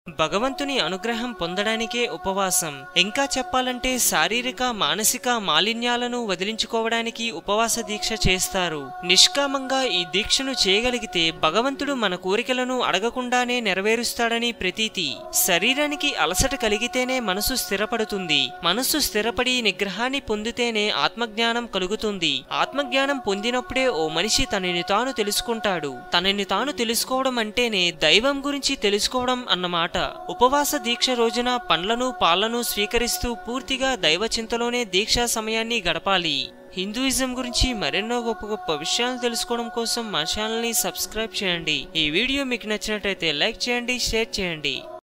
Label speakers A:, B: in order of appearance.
A: భగవంతుని అనుగ్రహం పొందడానికే ఉపవాసం. ఇంకా చెప్పాలంటే శారీరక మానసిక మాలిన్యాలను వదిలించుకోవడానికి ఉపవాస దీక్ష చేస్తారు. నిష్కామంగా ఈ దీక్షను చేయగలిగితే భగవంతుడు మన కోరికలను అడగకుండానే నెరవేరుస్తాడని ప్రతీతి. శరీరానికి అలసట కలిగితేనే మనసు స్థిరపడుతుంది. మనస్సు స్థిరపడి నిగ్రహాన్ని పొందితేనే ఆత్మజ్ఞానం కలుగుతుంది. ఆత్మజ్ఞానం పొందినప్పుడే ఓ మనిషి తనని తాను తెలుసుకుంటాడు. తనని తాను తెలుసుకోవడం అంటేనే దైవం గురించి తెలుసుకోవడం అన్నమాట. ఉపవాస దీక్ష రోజున పండ్లను పాలను స్వీకరిస్తూ పూర్తిగా దైవ చింతలోనే దీక్షా సమయాన్ని గడపాలి. హిందూయిజం గురించి మరెన్నో గొప్ప గొప్ప విషయాలు తెలుసుకోవడం కోసం మా ఛానల్ని సబ్స్క్రైబ్ చేయండి. ఈ వీడియో మీకు నచ్చినట్లయితే లైక్ చేయండి, షేర్ చేయండి.